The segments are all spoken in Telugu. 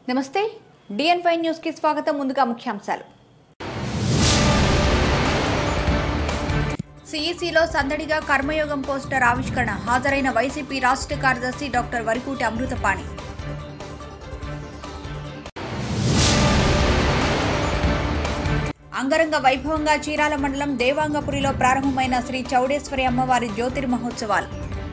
నమస్తే డిఎన్5 న్యూస్ కి స్వాగతం. ముందుగా ముఖ్యాంశాలు. సిఈసిలో సందడిగా కర్మయోగం పోస్టర్ ఆవిష్కరణ. హాజరైన వైసీపీ రాష్ట్ర కార్యదర్శి డాక్టర్ వరికూటి అమృతపాణి. అంగరంగ వైభవంగా చీరాల మండలం దేవాంగపురిలో ప్రారంభమైన శ్రీ చౌడేశ్వరి అమ్మవారి జ్యోతిర్ మహోత్సవాలు.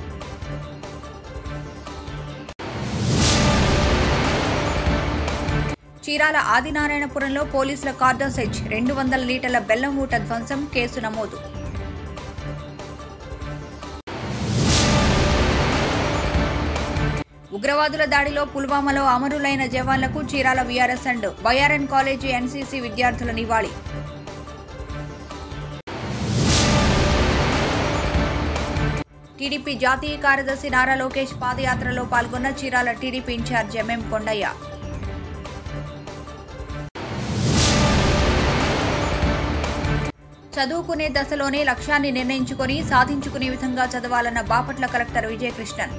చీరాల ఆదినారాయణపురంలో పోలీసుల కార్డన్ సెర్చ్. 200 లీటర్ల బెల్లం ఊట ధ్వంసం. కేసు నమోదు. ఉగ్రవాదుల దాడిలో పుల్వామాలో అమరులైన జవాన్లకు Chirala VRS and YRN college NCC విద్యార్థుల నివాళి. టీడీపీ జాతీయ కార్యదర్శి నారా లోకేష్ పాదయాత్రలో పాల్గొన్న Chirala TDP incharge MM Kondaiah. చదువుకునే దశలోనే లక్ష్యాన్ని నిర్ణయించుకొని సాధించుకునే విధంగా చదవాలన్న బాపట్ల కలెక్టర్ విజయకృష్ణన్.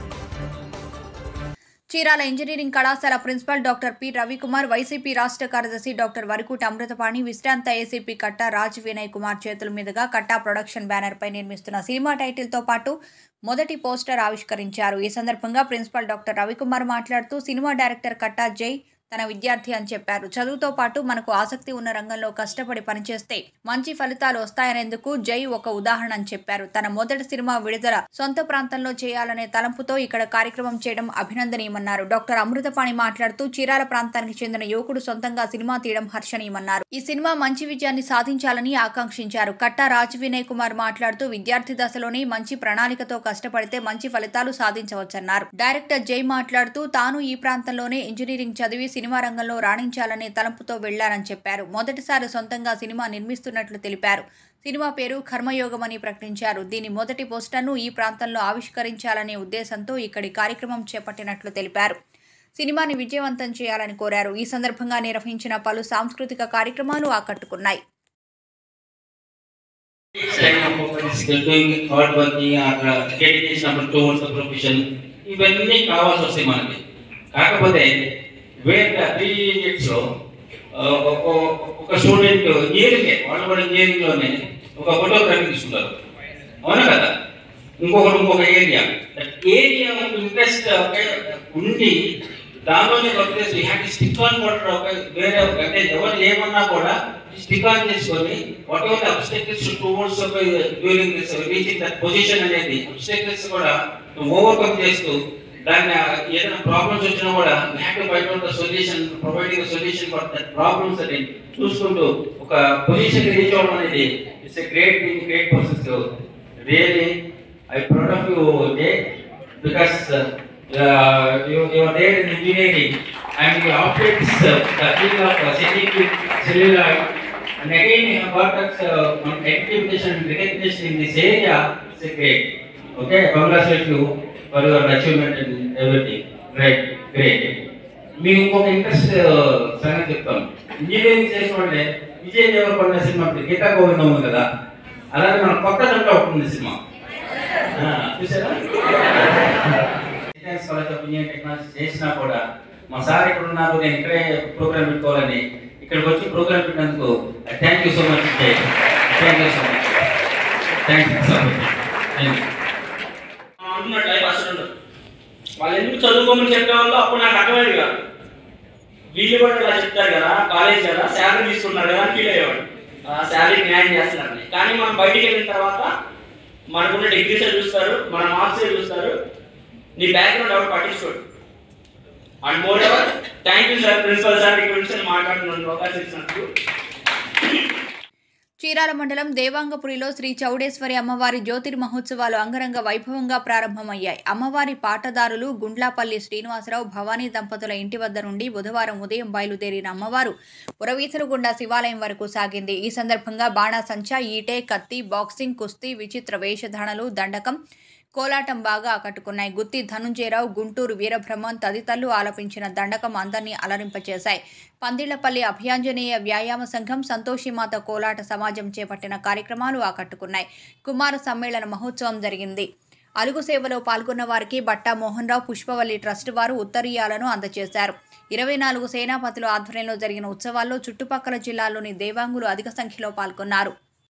చీరాల ఇంజనీరింగ్ కళాశాల principal doctor P Ravikumar, YCP రాష్ట్ర కార్యదర్శి డాక్టర్ వరికూటి అమృతపాణి, విశ్రాంత ఏసీపీ కట్టా రాజ్ వినయ్ కుమార్ చేతుల మీదుగా కట్టా ప్రొడక్షన్ బ్యానర్ పై నిర్మిస్తున్న సినిమా టైటిల్ తో పాటు మొదటి పోస్టర్ ఆవిష్కరించారు. ఈ సందర్భంగా ప్రిన్సిపల్ డాక్టర్ రవికుమార్ మాట్లాడుతూ సినిమా డైరెక్టర్ కట్టా జై తన విద్యార్థి అని చెప్పారు. చదువుతో పాటు మనకు ఆసక్తి ఉన్న రంగంలో కష్టపడి పనిచేస్తే మంచి ఫలితాలు వస్తాయనేందుకు జై ఒక ఉదాహరణ అని చెప్పారు. తన మొదటి సినిమా విడుదల సొంత ప్రాంతంలో చేయాలనే తలంపుతో ఇక్కడ కార్యక్రమం చేయడం అభినందనీయమన్నారు. డాక్టర్ అమృతపాణి మాట్లాడుతూ చీరాల ప్రాంతానికి చెందిన యువకుడు సొంతంగా సినిమా తీయడం హర్షణీయమన్నారు. ఈ సినిమా మంచి విజయాన్ని సాధించాలని ఆకాంక్షించారు. కట్టా రాజ్ వినయ్ కుమార్ మాట్లాడుతూ విద్యార్థి దశలోనే మంచి ప్రణాళికతో కష్టపడితే మంచి ఫలితాలు సాధించవచ్చన్నారు. డైరెక్టర్ జై మాట్లాడుతూ తాను ఈ ప్రాంతంలోనే ఇంజనీరింగ్ చదివి సినిమా రంగంలో రాణించాలనే తలంపుతో వెళ్లారని చెప్పారు. మొదటిసారి సొంతంగా సినిమా నిర్మిస్తున్నట్లు తెలిపారు. సినిమా పేరు కర్మయోగం అని ప్రకటించారు. దీని మొదటి పోస్టర్ను ఈ ప్రాంతంలో ఆవిష్కరించాలనే ఉద్దేశంతో ఇక్కడి కార్యక్రమం చేపట్టినట్లు తెలిపారు. సినిమాని విజయవంతం చేయాలని కోరారు. ఈ సందర్భంగా నిర్వహించిన పలు సాంస్కృతిక కార్యక్రమాలు ఆకట్టుకున్నాయి. ఇవన్నీ కావాల్సి వస్తాయి మనకి. కాకపోతే వేరే 3 యూనిట్స్లో ఒక స్టూడెంట్ ఇంజనీరింగ్, వాళ్ళు కూడా ఇంజనీరింగ్లోనే ఒక ఫోటోగ్రఫీ తీసుకున్నారు, అవునా కదా. ఇంకొక ఏరియా ఇంట్రెస్ట్ ఉండి దానిలోనే స్టిక్ ఆన్ కూడా వేరే అంటే ఎవరు ఏమన్నా కూడా స్టిక్ ఆన్ చేసుకొని whatever obstacles towards during this reaching that position అనేది అబ్స్టెకల్స్ కూడా ఓవర్కమ్ చేస్తూ దాన్ని ఏదైనా ప్రాబ్లమ్స్ వచ్చినా కూడా solution providing solution for that problems అని చూసుకుంటూ ఒక పొజిషన్ రీచ్ అవ్వడం అనేది it's a great thing, great process. Really I proud of you day because you are there in engineering and you operate the field of celluloid, and again you have got that education and recognition in this area. It's a great. Okay, congratulate you for your achievement and everything. Great. మీకు ఇంకొక ఇంట్రెస్ట్ సంగతి చెప్తాను. ఇంజనీరింగ్ చేసిన వాళ్ళే విజయ్ దేవరకొండ సినిమా గీతా గోవిందం ఉంది కదా, అలాగే మన కొత్త గంట ఉంటుంది సినిమా, చూసారా? కాలేజ్ ఆఫ్ ఇంజనీరింగ్ టెక్నాలజీ చేసినా కూడా మా సార్ ఇక్కడ ఉన్నారు, నేను ఇక్కడే ప్రోగ్రామ్ పెట్టుకోవాలని ఇక్కడికి వచ్చి ప్రోగ్రామ్ పెట్టినందుకు థ్యాంక్ యూ సో మచ్. వాళ్ళు ఎందుకు చదువుకోమని చెప్పేవాళ్ళు అప్పుడు నాకు అర్థమైంది కాదు. వీళ్ళు కూడా ఇలా చెప్తారు కదా, కాలేజ్ కదా, శాలరీ తీసుకున్నారు కదా అని ఫీల్ అయ్యేవాడు, శాలరీ న్యాయం చేస్తున్నారని. కానీ మనం బయటికి వెళ్ళిన తర్వాత మనకున్న డిగ్రీసే చూస్తారు, మన మార్క్సే చూస్తారు, నీ బ్యాక్గ్రౌండ్ ఎవరు పట్టించుకోడు. And more ever thank you sir, principal sir ఈ గురించి మాట్లాడుతున్నాను అవకాశం ఇచ్చినందుకు. చీరాల మండలం దేవాంగపురిలో శ్రీ చౌడేశ్వరి అమ్మవారి జ్యోతిర్ మహోత్సవాలు అంగరంగ వైభవంగా ప్రారంభమయ్యాయి. అమ్మవారి పాటదారులు గుండ్లాపల్లి శ్రీనివాసరావు, భవానీ దంపతుల ఇంటి వద్ద నుండి బుధవారం ఉదయం బయలుదేరిన అమ్మవారు పురవీసరుగుండ శివాలయం వరకు సాగింది. ఈ సందర్భంగా బాణాసంచా, ఈటే, కత్తి, బాక్సింగ్, కుస్తీ, విచిత్ర వేషధారణలు, దండకం, కోలాటం బాగా ఆకట్టుకున్నాయి. గుత్తి ధనుంజయరావు, గుంటూరు వీరబ్రహ్మం తదితరులు ఆలపించిన దండకం అందరినీ అలరింపచేశాయి. పందిళ్లపల్లి అభయాంజనేయ వ్యాయామ సంఘం, సంతోషిమాత కోలాట సమాజం చేపట్టిన కార్యక్రమాలు ఆకట్టుకున్నాయి. కుమార సమ్మేళన మహోత్సవం జరిగింది. అలుగు సేవలో పాల్గొన్న వారికి బట్టా మోహన్ రావు, పుష్పవల్లి ట్రస్ట్ వారు ఉత్తరీయాలను అందజేశారు. 24 సేనాపతుల ఆధ్వర్యంలో జరిగిన ఉత్సవాల్లో చుట్టుపక్కల జిల్లాల్లోని దేవాంగులు అధిక సంఖ్యలో పాల్గొన్నారు.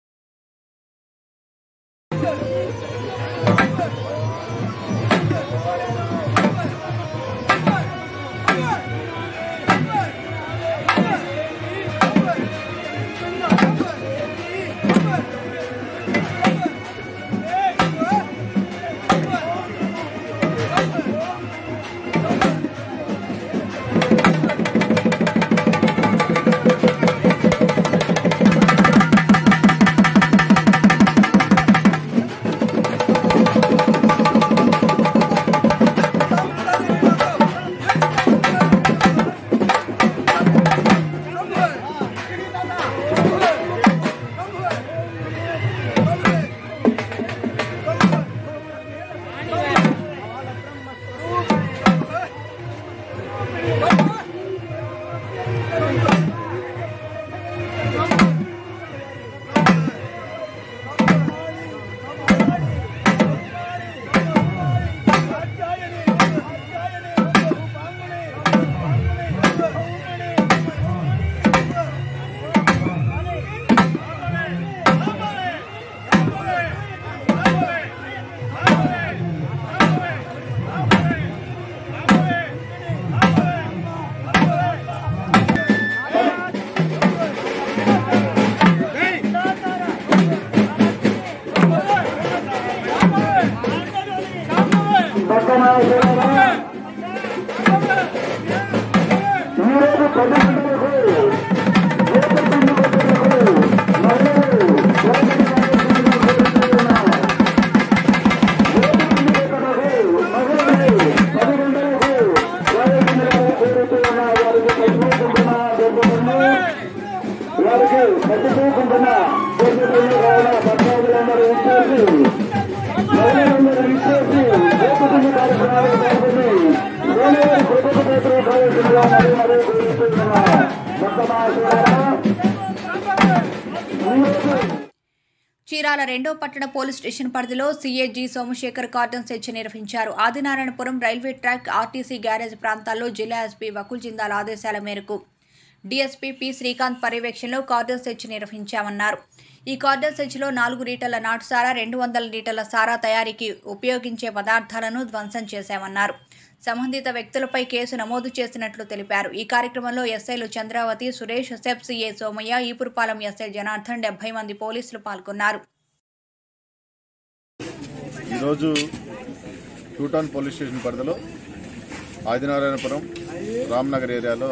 చీరాల 2వ పట్టణ పోలీస్ స్టేషన్ పరిధిలో సిఏజీ సోమశేఖర్ కార్డన్ సెర్చ్ నిర్వహించారు. Adinarayanapuram railway track, RTC garage ప్రాంతాల్లో జిల్లా ఎస్పీ వకుల్ జిందాల్ ఆదేశాల మేరకు డీఎస్పీ పి శ్రీకాంత్ పర్యవేక్షణలో కార్డన్ సెర్చ్ నిర్వహించామన్నారు. ఈ కార్డన్ సెర్చ్లో 4 లీటర్ల నాటుసారా, 200 లీటర్ల సారా తయారీకి ఉపయోగించే పదార్థాలను ధ్వంసం చేశామన్నారు. సంబంధిత వ్యక్తులపై కేసు నమోదు చేసినట్లు తెలిపారు. ఈ కార్యక్రమంలో ఎస్ఐలు చంద్రావతి, సురేష్, సెబ్ సిఏ సోమయ్య, ఈపురపాలెం ఎస్ఐ జనార్దన్, 70 మంది పోలీసులు పాల్గొన్నారు. ఈరోజు టూటౌన్ పోలీస్ స్టేషన్ పరిధిలో ఆదినారాయణపురం రామ్నగర్ ఏరియాలో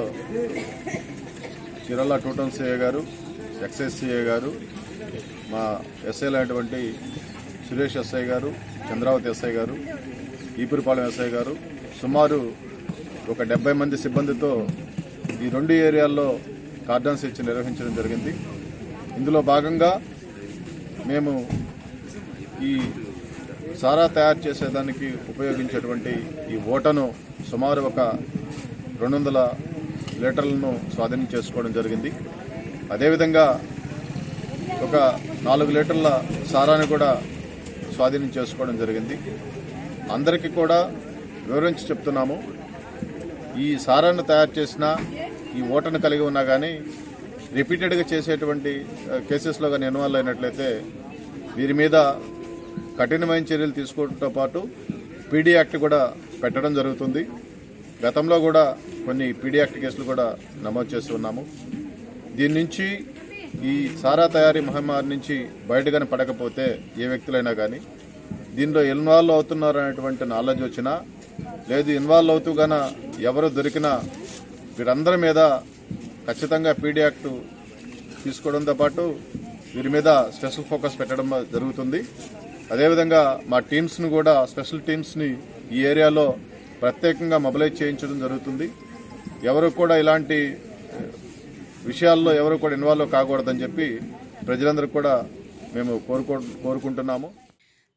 చీరాల టూటౌన్ సిఐ గారు, ఎక్సైజ్ సిఐ గారు, మా ఎస్ఐలు అయినటువంటి సురేష్ ఎస్ఐ గారు, చంద్రావతి ఎస్ఐ గారు, ఈపురపాలెం ఎస్ఐ గారు సుమారు ఒక 70 మంది సిబ్బందితో ఈ 2 ఏరియాల్లో కార్డన్ సెర్చ్ నిర్వహించడం జరిగింది. ఇందులో భాగంగా మేము ఈ సారా తయారు చేసేదానికి ఉపయోగించేటువంటి ఈ ఓటను సుమారు ఒక 200 లీటర్లను స్వాధీనం చేసుకోవడం జరిగింది. అదేవిధంగా ఒక 4 లీటర్ల సారాన్ని కూడా స్వాధీనం చేసుకోవడం జరిగింది. అందరికీ కూడా వివరించి చెప్తున్నాము, ఈ సారాన్ని తయారు చేసిన ఈ ఓటను కలిగి ఉన్నా కానీ రిపీటెడ్గా చేసేటువంటి కేసెస్లో కానీ ఇన్వాల్వ్ అయినట్లయితే వీరి మీద కఠినమైన చర్యలు తీసుకోవడంతో పాటు పీడీ యాక్ట్ కూడా పెట్టడం జరుగుతుంది. గతంలో కూడా కొన్ని పీడీ యాక్ట్ కేసులు కూడా నమోదు చేసి ఉన్నాము. దీని నుంచి ఈ సారా తయారీ మహమ్మారి నుంచి బయటగానే పడకపోతే ఏ వ్యక్తులైనా కానీ దీనిలో ఇన్వాల్వ్ అవుతున్నారు అనేటువంటి నాలెడ్జ్ వచ్చినా, లేదు ఇన్వాల్వ్ అవుతూ గాన ఎవరు దొరికినా వీరందరి మీద ఖచ్చితంగా పీడీ యాక్ట్ తీసుకోవడంతో పాటు వీరి మీద స్పెషల్ ఫోకస్ పెట్టడం జరుగుతుంది. అదేవిధంగా మా టీమ్స్ను కూడా, స్పెషల్ టీమ్స్ని ఈ ఏరియాలో ప్రత్యేకంగా మొబిలైజ్ చేయించడం జరుగుతుంది. ఎవరు కూడా ఇలాంటి విషయాల్లో ఎవరు కూడా ఇన్వాల్వ్ కాకూడదని చెప్పి ప్రజలందరూ కూడా మేము కోరుకుంటున్నాము.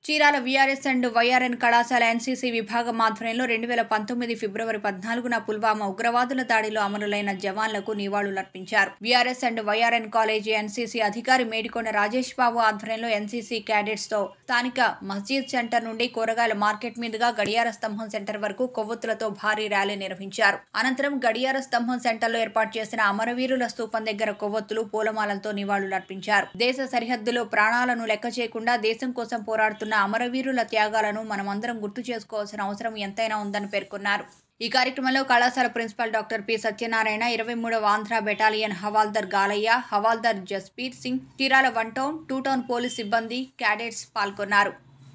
చీరాల వీఆర్ఎస్ అండ్ వైఆర్ఎన్ కళాశాల ఎన్సీసీ విభాగం ఆధ్వర్యంలో 2019 ఫిబ్రవరి 14న పుల్వామా ఉగ్రవాదుల దాడిలో అమరులైన జవాన్లకు నివాళులర్పించారు. VRS and YRN college NCC అధికారి మేడికొండ రాజేష్ బాబు ఆధ్వర్యంలో ఎన్సీసీ క్యాడెట్స్ తో స్థానిక మస్జిద్ సెంటర్ నుండి కూరగాయల మార్కెట్ మీదుగా గడియార స్తంభం సెంటర్ వరకు కొవ్వొత్తులతో భారీ ర్యాలీ నిర్వహించారు. అనంతరం గడియార స్తంభం సెంటర్లో ఏర్పాటు చేసిన అమరవీరుల స్తూపం దగ్గర కొవ్వొత్తులు, పూలమాలలతో నివాళులర్పించారు. దేశ సరిహద్దులో ప్రాణాలను లెక్క చేయకుండా దేశం కోసం పోరాడుతున్న అమరవీరుల త్యాగాలను మనమందరం గుర్తు చేసుకోవాల్సిన అవసరం ఎంతైనా ఉందని పేర్కొన్నారు. ఈ కార్యక్రమంలో కళాశాల ప్రిన్సిపల్ డాక్టర్ పి సత్యనారాయణ, 23వ ఆంధ్ర బెటాలియన్ హవాల్దార్ గాలయ్య, హవాల్దార్ Jaspir Singh, Chirala 1 town, 2 town police సిబ్బంది, క్యాడెట్స్ పాల్గొన్నారు.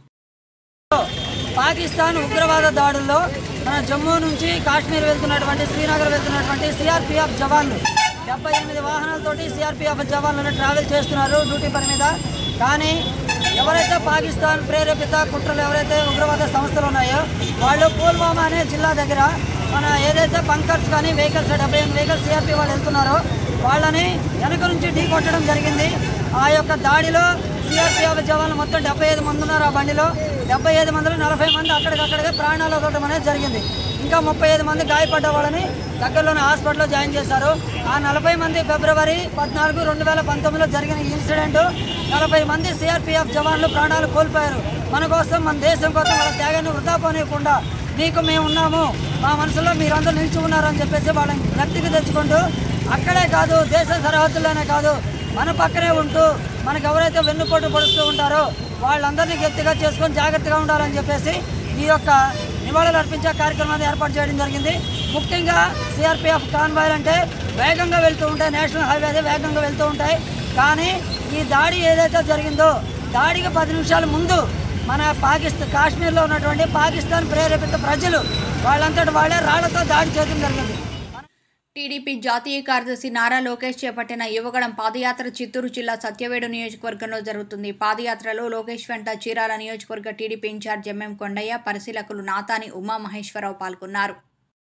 పాకిస్తాన్ ఉగ్రవాద దాడుల్లో మన జమ్మూ నుంచి కాశ్మీర్ వెళ్తున్నటువంటి, శ్రీనగర్ వెళ్తున్నటువంటి సిఆర్పీఎఫ్ జవాన్లు 78 వాహనాలతోటి సిఆర్పీఎఫ్ జవాన్లను ట్రావెల్ చేస్తున్నారు డ్యూటీ పని మీద. కానీ ఎవరైతే పాకిస్తాన్ ప్రేరేపిత కుట్రలు ఎవరైతే ఉగ్రవాద సంస్థలు ఉన్నాయో వాళ్ళు పుల్వామా అనే జిల్లా దగ్గర మన ఏదైతే బంకర్స్ కానీ వెహికల్స్ 78 వెహికల్స్ సిఆర్పీ వాళ్ళు వెళ్తున్నారో వాళ్ళని వెనక నుంచి ఢీ కొట్టడం జరిగింది. ఆ యొక్క దాడిలో సిఆర్పీఎఫ్ జవాన్లు మొత్తం 75 మంది ఉన్నారు. ఆ బండిలో 75 మందిలో 40 మంది అక్కడికక్కడికే ప్రాణాలు వదలడం అనేది జరిగింది. ఇంకా 35 మంది గాయపడ్డ వాళ్ళని దగ్గరలోని హాస్పిటల్లో జాయిన్ చేశారు. ఆ 40 మంది ఫిబ్రవరి 14, 2019లో జరిగిన ఇన్సిడెంట్ 40 మంది సిఆర్పీఎఫ్ జవాన్లు ప్రాణాలు కోల్పోయారు. మన కోసం, మన దేశం కోసం వాళ్ళ త్యాగాన్ని వృధా పోనీయకుండా మీకు మేము ఉన్నాము, మా మనసులో మీరందరూ నిలిచి ఉన్నారని చెప్పేసి వాళ్ళని వ్యక్తికి తెచ్చుకుంటూ అక్కడే కాదు దేశ సరిహద్దుల్లోనే కాదు మన పక్కనే ఉంటూ మనకు ఎవరైతే వెన్నుపోటు పడుతూ ఉంటారో వాళ్ళందరినీ గట్టిగా చేసుకొని జాగ్రత్తగా ఉండాలని చెప్పేసి ఈ యొక్క నివాళులు అర్పించే కార్యక్రమాన్ని ఏర్పాటు చేయడం జరిగింది. ముఖ్యంగా సిఆర్పీఎఫ్ కాన్వాయ్లు అంటే వేగంగా వెళ్తూ ఉంటాయి, నేషనల్ హైవే వేగంగా వెళ్తూ ఉంటాయి. కానీ ఈ దాడి ఏదైతే జరిగిందో దాడికి 10 నిమిషాల ముందు మన కాశ్మీర్లో ఉన్నటువంటి పాకిస్తాన్ ప్రేరేపిత ప్రజలు వాళ్ళంతటి వాళ్ళే రాళ్లతో దాడి చేయడం జరిగింది. టీడీపీ జాతీయ కార్యదర్శి నారా లోకేష్ చేపట్టిన యువగళం పాదయాత్ర చిత్తూరు జిల్లా సత్యవేడు నియోజకవర్గంలో జరుగుతుంది. పాదయాత్రలో లోకేష్ వెంట చీరాల నియోజకవర్గ టీడీపీ ఇన్ఛార్జ్ ఎంఎం కొండయ్య, పరిశీలకులు నాతాని ఉమామహేశ్వరరావు పాల్గొన్నారు.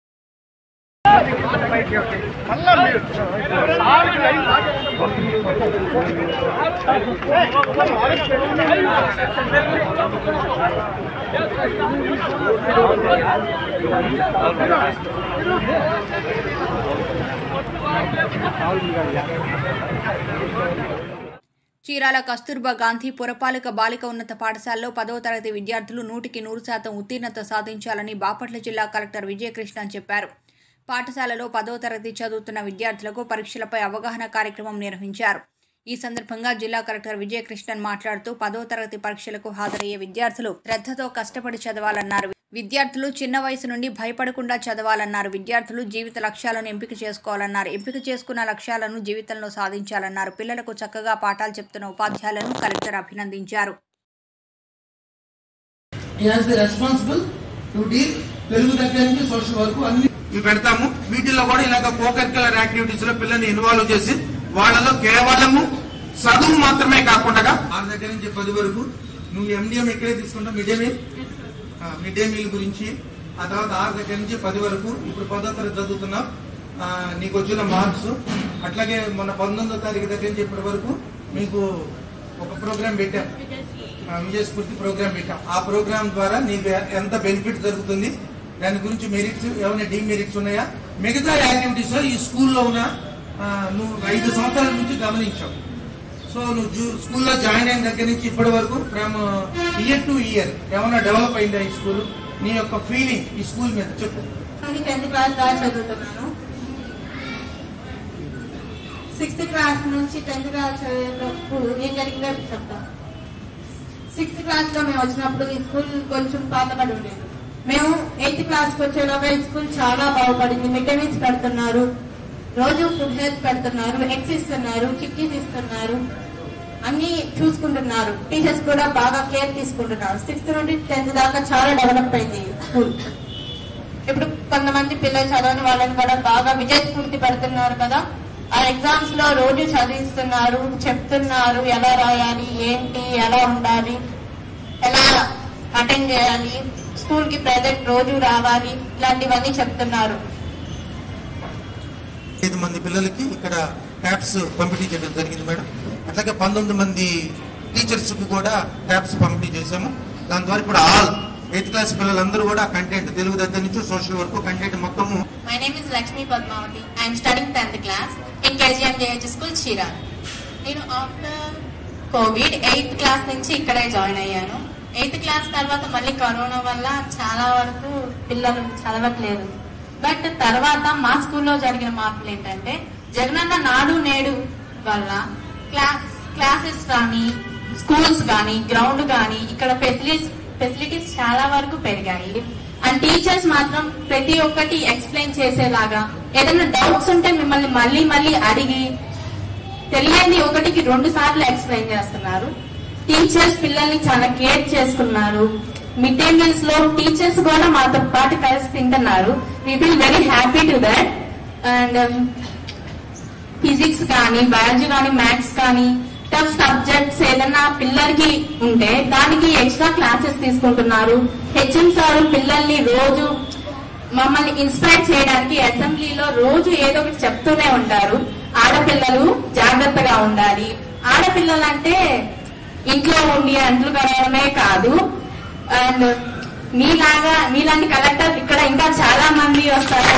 చీరాల కస్తూర్బా గాంధీ పురపాలిక బాలిక ఉన్నత పాఠశాలలో 10వ తరగతి విద్యార్థులు 100కి 100% ఉత్తీర్ణత సాధించాలని బాపట్ల జిల్లా కలెక్టర్ విజయకృష్ణన్ చెప్పారు. పాఠశాలలో 10వ తరగతి చదువుతున్న విద్యార్థులకు పరీక్షలపై అవగాహన కార్యక్రమం నిర్వహించారు. ఈ సందర్భంగా జిల్లా కలెక్టర్ విజయకృష్ణన్ మాట్లాడుతూ 10వ తరగతి పరీక్షలకు హాజరయ్యే విద్యార్థులు శ్రద్ధతో కష్టపడి చదవాలన్నారు. విద్యార్థులు చిన్న వయసు నుండి భయపడకుండా చదవాలన్నారు. విద్యార్థులు జీవిత లక్ష్యాలను ఎంపిక చేసుకోవాలన్నారు. ఎంపిక చేసుకున్న లక్ష్యాలను జీవితంలో సాధించాలన్నారు. పిల్లలకు చక్కగా పాఠాలు చెప్తున్న ఉపాధ్యాయులను కలెక్టర్ అభినందించారు. పెడతాము. వీటిల్లో కూడా ఇలాగ కోకరిక్యులర్ యాక్టివిటీస్ లో పిల్లల్ని ఇన్వాల్వ్ చేసి వాళ్ళలో కేవలము చదువు మాత్రమే కాకుండా 6 దగ్గర నుంచి 10 వరకు నువ్వు ఎండిఎం ఎక్కడే తీసుకుంటావు, మిడ్ డే మీల్ గురించి, ఆ తర్వాత 6 దగ్గర నుంచి 10 వరకు ఇప్పుడు 10వ తరగతి చదువుతున్నావు, నీకు వచ్చిన మార్క్స్, అట్లాగే మొన్న 19వ తారీఖు దగ్గర నుంచి ఇప్పటి వరకు మీకు ఒక ప్రోగ్రామ్ పెట్టాం, విజయస్ఫూర్తి ప్రోగ్రామ్ పెట్టాం. ఆ ప్రోగ్రామ్ ద్వారా నీకు ఎంత బెనిఫిట్ జరుగుతుంది, దాని గురించి మెరిట్స్ ఏమైనా డీమెరిట్స్ ఉన్నాయా, మిగతా యాక్టివిటీస్ ఈ స్కూల్లో ఉన్న నువ్వు 5 సంవత్సరాల నుంచి గమనించావు. సో నువ్వు స్కూల్లో జాయిన్ అయిన దగ్గర నుంచి ఇప్పటి వరకు ఫ్రమ్ ఇయర్ టు ఇయర్ ఏమైనా డెవలప్ అయిందా ఈ స్కూల్, నీ యొక్క ఫీలింగ్ ఈ స్కూల్ మీద చెప్పు. 10th క్లాస్ దాకా చదువుతున్నాను. 6th క్లాస్ నుంచి 10th క్లాస్ చదివేటప్పుడు ఏం జరిగిందో చెప్తాను. 6th క్లాస్ లో మేము వచ్చినప్పుడు ఈ స్కూల్ కొంచెం పాతబడి ఉండేది. మేము 8th క్లాస్కి వచ్చేలోగా ఈ స్కూల్ చాలా బాగుపడింది. మిడ్ డే మీల్స్ పెడుతున్నారు, రోజు ఫుడ్ హెల్త్ పెడుతున్నారు, ఎగ్స్ ఇస్తున్నారు, చిక్కీస్ ఇస్తున్నారు, అన్ని చూసుకుంటున్నారు. టీచర్స్ కూడా బాగా కేర్ తీసుకుంటున్నారు. 6th నుండి 10th దాకా చాలా డెవలప్ అయింది స్కూల్. ఇప్పుడు కొంతమంది పిల్లలు చదవని వాళ్ళని కూడా బాగా విజయస్ఫూర్తి పెడుతున్నారు కదా. ఆ ఎగ్జామ్స్ లో రోజు చదివిస్తున్నారు, చెప్తున్నారు ఎలా రాయాలి, ఏంటి, ఎలా ఉండాలి, ఎలా అటెండ్ చేయాలి, స్కూల్ కి ప్రెజెంట్ రోజు రావాలి, ఇలాంటివన్నీ చెప్తున్నారు. 5 మంది పిల్లలకి ఇక్కడ ట్యాబ్స్ పంపిణీ చేయడం జరిగింది మేడం. అట్లాగే 19 మంది టీచర్స్ కు కూడా ట్యాబ్స్ పంపిణీ చేశాము. దాని ద్వారా ఇప్పుడు ఆల్ 8th క్లాస్ పిల్లలందరూ కూడా కంటెంట్ తెలుగు దగ్గర నుంచి సోషల్ వరకు కంటెంట్ మొత్తము. My name is Lakshmi Padmavati. I am studying 10th class in KGMJH School, Chira. నేను ఆఫ్టర్ కోవిడ్ 8th క్లాస్ నుంచి ఇక్కడే జాయిన్ అయ్యాను. 8th క్లాస్ తర్వాత మళ్ళీ కరోనా వల్ల చాలా వరకు పిల్లలు చదవట్లేదు. బట్ తర్వాత మా స్కూల్లో జరిగిన మార్పులు ఏంటంటే జగనన్న నాడు నేడు వల్ల క్లాసెస్ కానీ స్కూల్స్ కానీ గ్రౌండ్ కానీ ఇక్కడ ఫెసిలిటీస్ చాలా వరకు పెరిగాయి. అండ్ టీచర్స్ మాత్రం ప్రతి ఒక్కటి ఎక్స్ప్లెయిన్ చేసేలాగా, ఏదైనా డౌట్స్ ఉంటే మిమ్మల్ని మళ్ళీ మళ్ళీ అడిగి తెలియని ఒకటికి 2 సార్లు ఎక్స్ప్లెయిన్ చేస్తున్నారు. టీచర్స్ పిల్లల్ని చాలా కేర్ చేసుకున్నారు. మిడ్ డే మీల్స్ లో టీచర్స్ కూడా మాతో పాటు కలిసి తింటున్నారు. We feel very happy to that. And physics కానీ బయాలజీ కానీ మ్యాథ్స్ కానీ టఫ్ సబ్జెక్ట్స్ ఏదన్నా పిల్లలకి ఉంటే దానికి ఎక్స్ట్రా క్లాసెస్ తీసుకుంటున్నారు. హెచ్ఎం సార్ పిల్లల్ని రోజు మమ్మల్ని ఇన్స్పైర్ చేయడానికి అసెంబ్లీలో రోజు ఏదో ఒకటి చెప్తూనే ఉంటారు. ఆడపిల్లలు జాగ్రత్తగా ఉండాలి. ఆడపిల్లలు అంటే ఇంట్లో ఉండి అంట్లు కడగడమే కాదు. అండ్ మీలాంటి కలెక్టర్ ఇక్కడ ఇంకా చాలా మంది వస్తారు.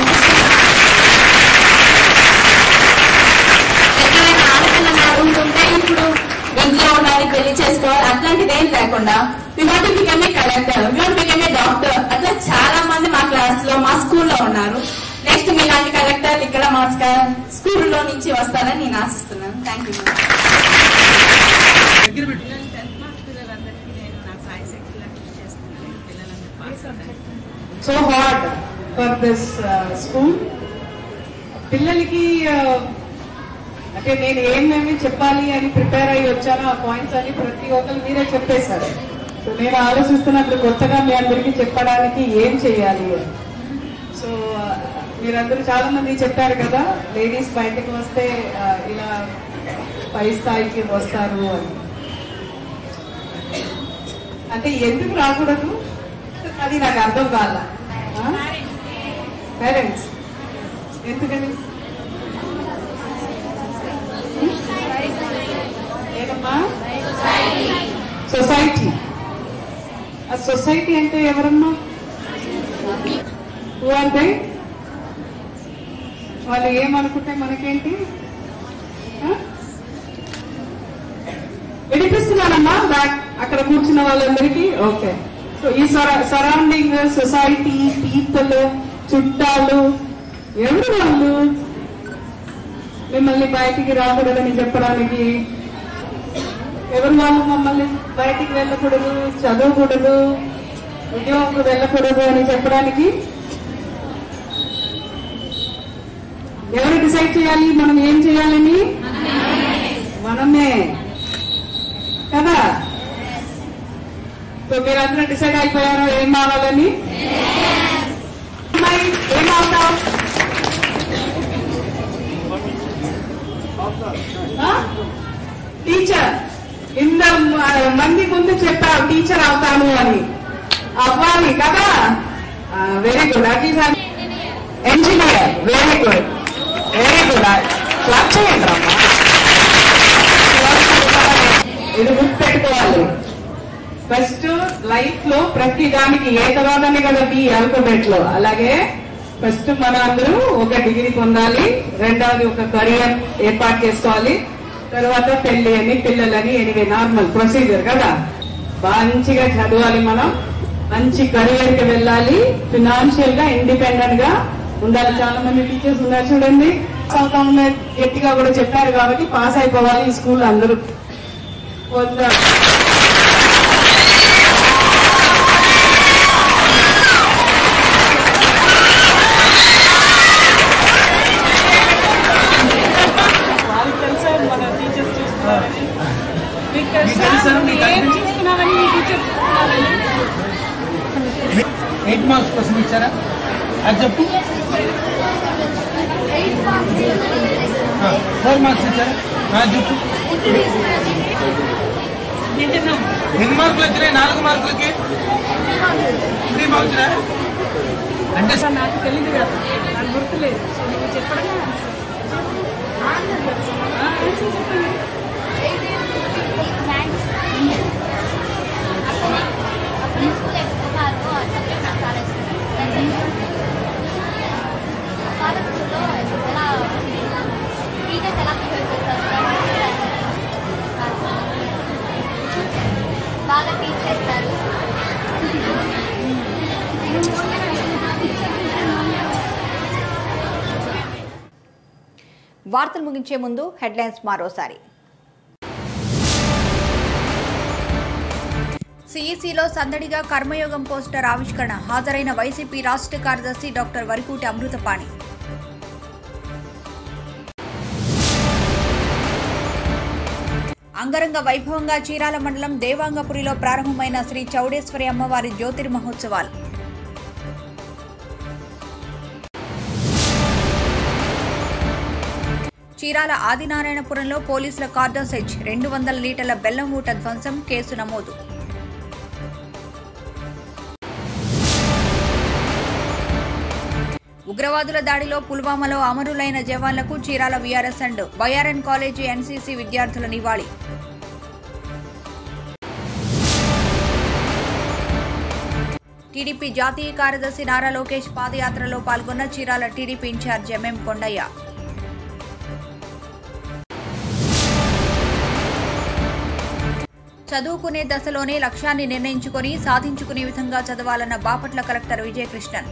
ఎక్కడైనా ఆడపిల్లలు అడుగుతుంటే ఇప్పుడు ఇంట్లో ఉండాలి, పెళ్లి చేసుకోవాలి అట్లాంటిది ఏం లేకుండా we want to become a collector, we want to become a doctor, అట్లా చాలా మంది మా క్లాస్ లో మా స్కూల్లో ఉన్నారు. నెక్స్ట్ మీలాంటి కలెక్టర్ ఇక్కడ మా స్కూల్లో నుంచి వస్తారని నేను ఆశిస్తున్నాను. Thank you. So hard for this school. పిల్లలకి అంటే నేను ఏమేమి చెప్పాలి అని ప్రిపేర్ అయ్యి వచ్చానో ఆ పాయింట్స్ అన్ని ప్రతి ఒక్కరు మీరే చెప్పేశారు. సో నేను ఆలోచిస్తున్నప్పుడు కొత్తగా మీ అందరికీ చెప్పడానికి ఏం చెయ్యాలి. సో మీరందరూ చాలా మంది చెప్పారు కదా, లేడీస్ బయటకు వస్తే ఇలా పై స్థాయికి వస్తారు అని. అంటే ఎందుకు రాకూడదు అది నాకు అర్థం కాల. పేరెంట్స్ ఎందుకని ఏదమ్మా సొసైటీ. ఆ సొసైటీ అంటే ఎవరమ్మా? అంటే వాళ్ళు ఏమనుకుంటే మనకేంటి? వినిపిస్తున్నానమ్మా అక్కడ కూర్చున్న వాళ్ళందరికీ. ఓకే. సో ఈ సరౌండింగ్ సొసైటీ పీపుల్ చుట్టాలు ఎవరు వాళ్ళు మిమ్మల్ని బయటికి రాకూడదని చెప్పడానికి? ఎవరు వాళ్ళు మమ్మల్ని బయటికి వెళ్ళకూడదు, చదవకూడదు, ఉద్యోగంకు వెళ్ళకూడదు అని చెప్పడానికి? ఎవరు డిసైడ్ చేయాలి మనం ఏం చేయాలని? మనమే కదా. సో మీరందరూ డిసైడ్ అయిపోయారు ఏం కావాలని? ఏమవుతావు? టీచర్. ఇంత మంది ముందు చెప్పావు టీచర్ అవుతాను అని. అవ్వాలి కదా. Very good. At least engineer. Very good, very good. Clap చేయండి అమ్మా. ఇది గుర్తుపెట్టుకోవాలి. ఫస్ట్ లైఫ్ లో ప్రతి దానికి ఏ తర్వాతనే కదా బి ఆల్ఫాబెట్ లో. అలాగే ఫస్ట్ మన అందరూ ఒక డిగ్రీ పొందాలి, రెండవది ఒక కెరియర్ ఏర్పాటు చేసుకోవాలి, తర్వాత పెళ్లి అని పిల్లలని ఎనివే నార్మల్ ప్రొసీజర్ కదా. మంచిగా చదవాలి, మనం మంచి కెరియర్ కి వెళ్ళాలి, ఫినాన్షియల్ గా ఇండిపెండెంట్ గా ఉండాలి. చాలా మంది టీచర్స్ ఉన్నారు చూడండి, గట్టిగా కూడా చెప్పారు కాబట్టి పాస్ అయిపోవాలి ఈ స్కూల్ అందరూ. ఎయిట్ మార్క్స్ కోసం ఇచ్చారా అది చెప్పు. 4 మార్క్స్ ఇచ్చారా అది చెప్పు. ఎన్ని మార్కులు వచ్చినాయి? 4 మార్కులకి 3 మార్కులు అంటే నాకు తెలియదు కదా, నాకు గుర్తులేదు. నువ్వు చెప్పడమే సబ్జెక్ట్ నాకు చాలా ఇష్టం. పాత స్కూల్లో ఎలా టీచర్స్ ఎలా ప్రిపేర్ చేస్తారు, బాగా టీచ్ చేస్తారు. వార్తలు ముగించే ముందు హెడ్లైన్స్ మరోసారి. సిఈసిలో సందడిగా కర్మయోగం పోస్టర్ ఆవిష్కరణ. హాజరైన వైసీపీ రాష్ట్ర కార్యదర్శి డాక్టర్ వరికూటి అమృతపాణి. అంగరంగ వైభవంగా చీరాల మండలం దేవాంగపురిలో ప్రారంభమైన శ్రీ చౌడేశ్వరి అమ్మవారి జ్యోతిర్ మహోత్సవాలు. చీరాల ఆదినారాయణపురంలో పోలీసుల కార్డన్ సెర్చ్. 200 లీటర్ల బెల్లం ఊట ధ్వంసం. కేసు నమోదు. ఉగ్రవాదుల దాడిలో పుల్వామాలో అమరులైన జవాన్లకు Chirala VRS and YRN college NCC విద్యార్థుల నివాళి. టీడీపీ జాతీయ కార్యదర్శి నారా లోకేష్ పాదయాత్రలో పాల్గొన్న Chirala TDP incharge MM Kondaiah. చదువుకునే దశలోనే లక్ష్యాన్ని నిర్ణయించుకొని సాధించుకునే విధంగా చదవాలన్న బాపట్ల కలెక్టర్ విజయకృష్ణన్.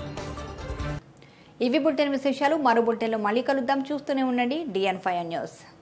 ఇవి బులెటిన్ విశేషాలు. మరో బులెటిన్లో మళ్ళీ కలుద్దాం. చూస్తూనే ఉండండి DN5 న్యూస్.